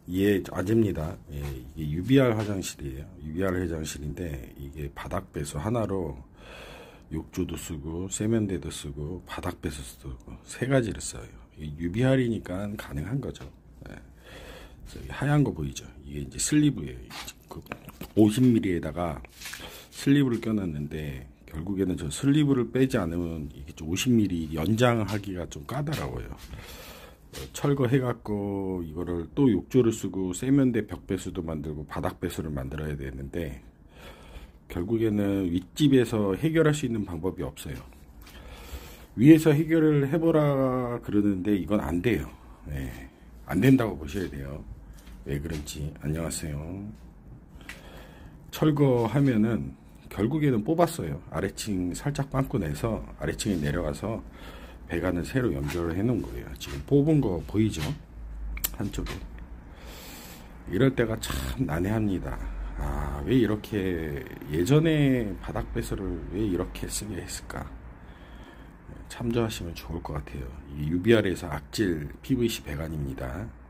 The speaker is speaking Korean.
예, 아재입니다. 예, 이게 UBR 화장실이에요. UBR 화장실인데 이게 바닥 배수 하나로 욕조도 쓰고 세면대도 쓰고 바닥 배수 쓰고 세 가지를 써요. UBR이니까 가능한 거죠. 예. 저기 하얀 거 보이죠? 이게 이제 슬리브예요. 50mm에다가 슬리브를 껴놨는데 결국에는 저 슬리브를 빼지 않으면 이게 좀 50mm 연장하기가 좀 까다로워요. 철거 해갖고 이거를 또 욕조를 쓰고 세면대 벽 배수도 만들고 바닥 배수를 만들어야 되는데 결국에는 윗집에서 해결할 수 있는 방법이 없어요. 위에서 해결을 해보라 그러는데 이건 안 돼요. 네, 안 된다고 보셔야 돼요. 왜 그런지. 안녕하세요. 철거하면은 결국에는 뽑았어요. 아래층 살짝 빵꾸 내서 아래층에 내려가서 배관을 새로 연결을 해 놓은 거예요. 지금 뽑은 거 보이죠? 한쪽에. 이럴 때가 참 난해합니다. 아, 왜 이렇게 예전에 바닥 배수를 왜 이렇게 쓰게 했을까? 참조하시면 좋을 것 같아요. 이 UBR에서 악질 PVC 배관입니다.